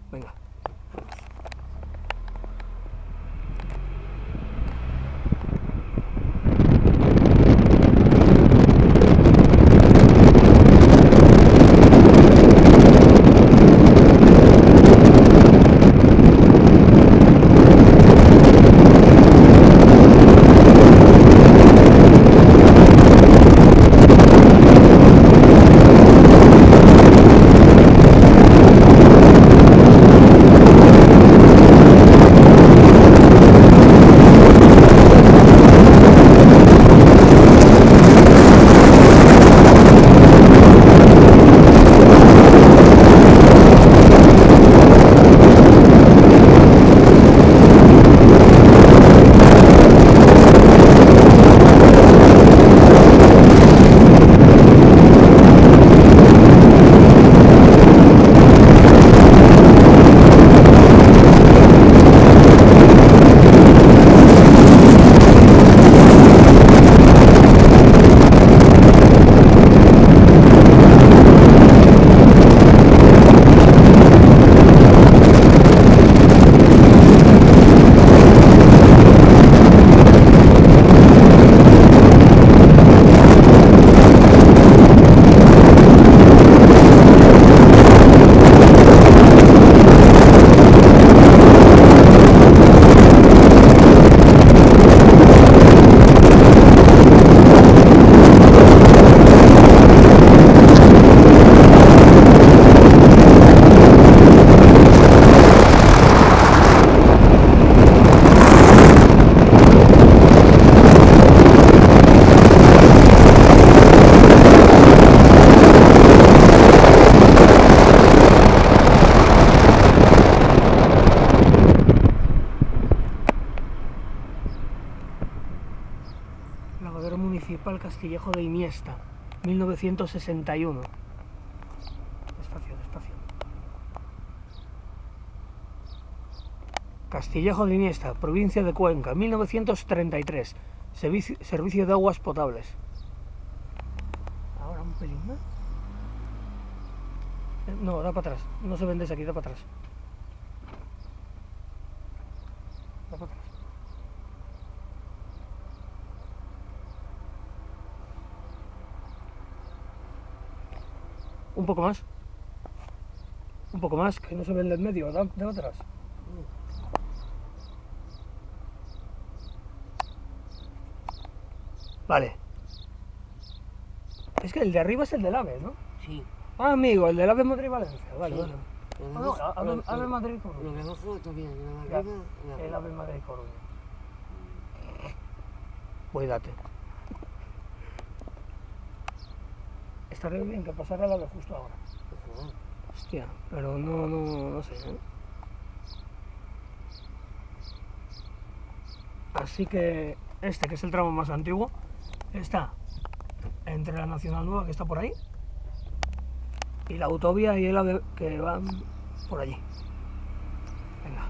Venga. Lavadero Municipal Castillejo de Iniesta, 1961. Despacio, despacio. Castillejo de Iniesta, provincia de Cuenca, 1933. Servicio de aguas potables. Ahora un pelín más. No, da para atrás. No se vende aquí, da para atrás. Da para atrás. Un poco más. Un poco más, que no se ve en el medio, de atrás. Vale. Es que el de arriba es el del AVE, ¿no? Sí. Ah, amigo, el del AVE Madrid-Valencia. Vale, Sí. vale. Ah, no, AVE Madrid-Coruña. Lo que abajo también, lo de arriba, El AVE Madrid-Coruña. Cuídate. Estaría bien que pasara el AVE justo ahora. Hostia, pero no sé, ¿eh? Así que este, que es el tramo más antiguo, está entre la Nacional Nueva, que está por ahí, y la autovía y el AVE que van por allí. Venga.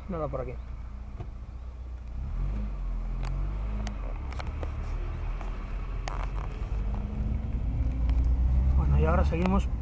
nada por aquí. Bueno, y ahora seguimos